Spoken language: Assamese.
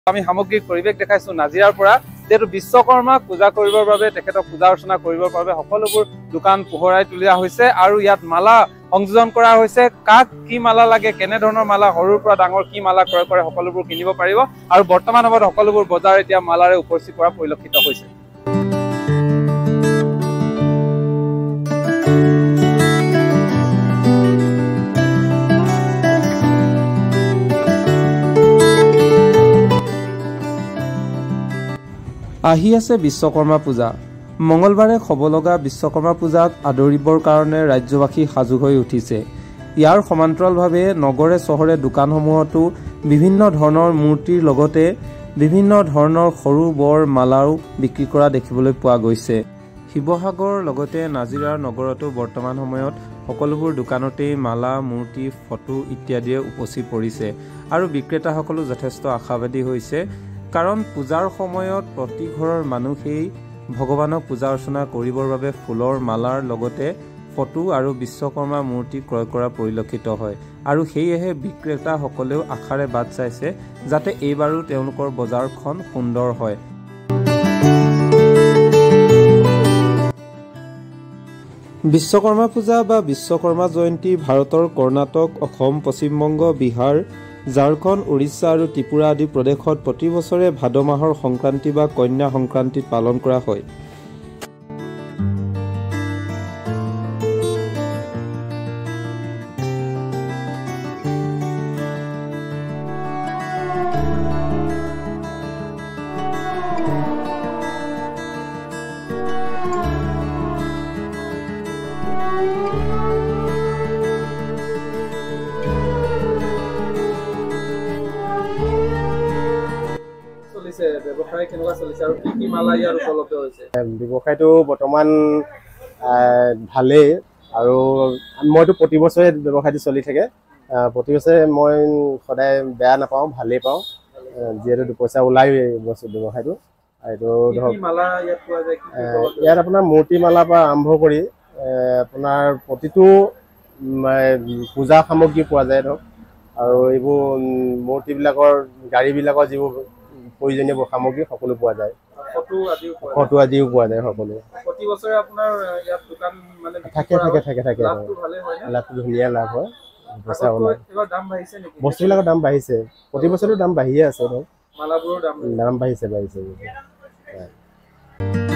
আমি সামগ্ৰিক পৰিৱেশ দেখাইছো নাজিৰাৰ পৰা যেটো বিশ্বকৰ্মা পূজা কৰিবৰ বাবে তেখেতক পূজা অৰ্চনা কৰিবৰ বাবে সকলোবোৰ দোকান পোহৰাই তুলিয়া হৈছে আৰু ইয়াত মালা সংযোজন কৰা হৈছে কাক কি মালা লাগে কেনে ধৰণৰ মালা সৰুৰ পৰা ডাঙৰ কি মালা ক্ৰয় কৰে সকলোবোৰ কিনিব পাৰিব আৰু বৰ্তমান সময়ত সকলোবোৰ বজাৰ এতিয়া মালাৰে উপস্থিত কৰা পৰিলক্ষিত হৈছে আহি আছে বিশ্বকৰ্মা পূজা মঙ্গলবাৰে খবলগা বিশ্বকৰ্মা পূজাক আদৰিবৰ কাৰণে ৰাজ্যবাসী সাজু হৈ উঠিছে ইয়াৰ সমান্তৰালভাৱে নগৰে চহৰে দোকানসমূহতো বিভিন্ন ধৰণৰ মূৰ্তিৰ লগতে বিভিন্ন ধৰণৰ সৰু বৰ মালাও বিক্ৰী কৰা দেখিবলৈ পোৱা গৈছে শিৱসাগৰ লগতে নাজিৰাৰ নগৰতো বৰ্তমান সময়ত সকলোবোৰ দোকানতে মালা মূৰ্তি ফটো ইত্যাদিয়ে উপচি পৰিছে আৰু বিক্ৰেতাসকলো যথেষ্ট আশাবাদী হৈছে কাৰণ পূজাৰ সময়ত প্ৰতি ঘৰৰ মানুহেই ভগৱানক পূজা অৰ্চনা কৰিবৰ বাবে ফুলৰ মালাৰ লগতে ফটো আৰু বিশ্বকৰ্মা মূৰ্তি ক্ৰয় কৰা পৰিলক্ষিত হয় আৰু সেয়েহে বিক্ৰেতাসকলেও আশাৰে বাট চাইছে যাতে এইবাৰো তেওঁলোকৰ বজাৰখন সুন্দৰ হয় বিশ্বকৰ্মা পূজা বা বিশ্বকৰ্মা জয়ন্তী ভাৰতৰ কৰ্ণাটক অসম পশ্চিমবংগ বিহাৰ ঝাৰখণ্ড উৰিষ্যা আৰু ত্ৰিপুৰা আদি প্ৰদেশত প্ৰতি বছৰে ভাদ মাহৰ সংক্ৰান্তি বা কন্যা সংক্ৰান্তিত পালন কৰা হয় ব্যৱসায় কেনেকুৱা চলিছে আৰু কি মালা ইয়াৰ উপলব্ধ হৈছে ব্যৱসায়টো বৰ্তমান ভালেই আৰু মইতো প্ৰতি বছৰে ব্যৱসায়টো চলি থাকে প্ৰতি বছৰে মই সদায় বেয়া নাপাওঁ ভালেই পাওঁ যিহেতু দুপইচা ওলাই ব্যৱসায়টো এইটো ধৰক ইয়াত আপোনাৰ মূৰ্তি মালাৰ পৰা আৰম্ভ কৰি আপোনাৰ প্ৰতিটো পূজা সামগ্ৰী পোৱা যায় ধৰক আৰু এইবোৰ মূৰ্তিবিলাকৰ গাড়ীবিলাকৰ যিবোৰ প্ৰয়োজনীয় সামগ্ৰী সকলো পোৱা যায় ফটো আদিও পোৱা যায় সকলো প্ৰতি বছৰে আপোনাৰ ইয়াত দোকান মানে থাকে লাভটো ধুনীয়া লাভ হয় পইচা ওলাই বস্তুবিলাকৰ দাম বাঢ়িছে প্ৰতি বছৰো দাম বাঢ়িয়ে আছে ধৰক মালাবোৰৰ দাম বাঢ়িছে